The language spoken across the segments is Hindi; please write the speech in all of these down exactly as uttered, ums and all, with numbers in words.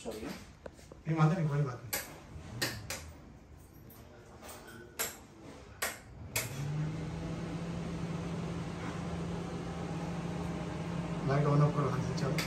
सॉरी नहीं मानता नहीं, कोई बात नहीं। लाइट ऑन ऑफ करो हाथ से, चलो।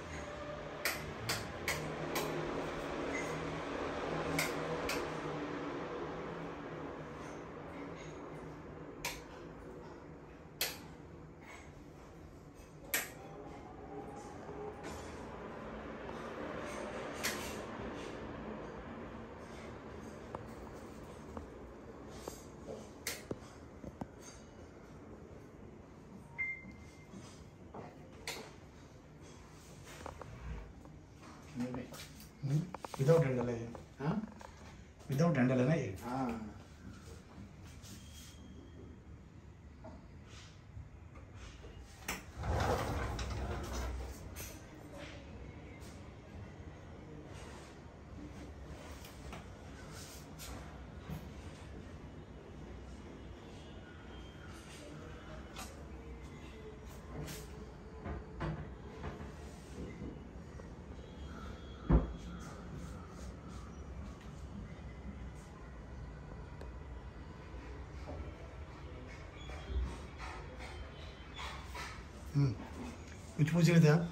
विदाउट हैंडल है ये। हाँ विदाउट हैंडल है ना ये। हाँ हम्म कुछ पूछ रहे थे आप?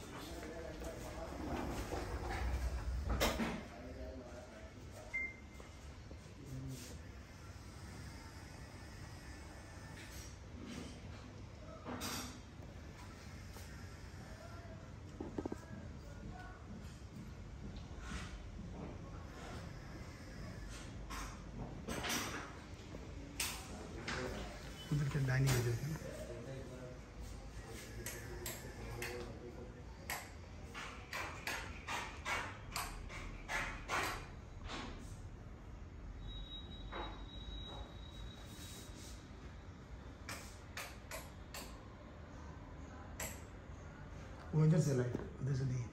उधर के डाइनिंग एरिया है। वो इधर से लाइट, उधर से नहीं।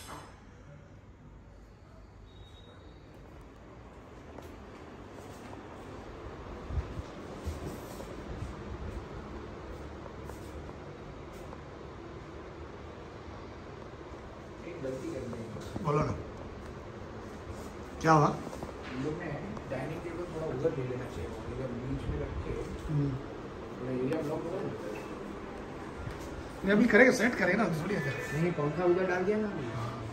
एक गलती कर दी बोलो ना, क्या हुआ? हम लोग ने डाइनिंग टेबल थोड़ा उधर ले लेना चाहिए, इधर बीच में रख के थोड़ा एरिया ब्लॉक हो रहा है। अभी करेगा, सेट करेगा ना, थोड़ी है। नहीं पंखा उधर डाल दिया ना।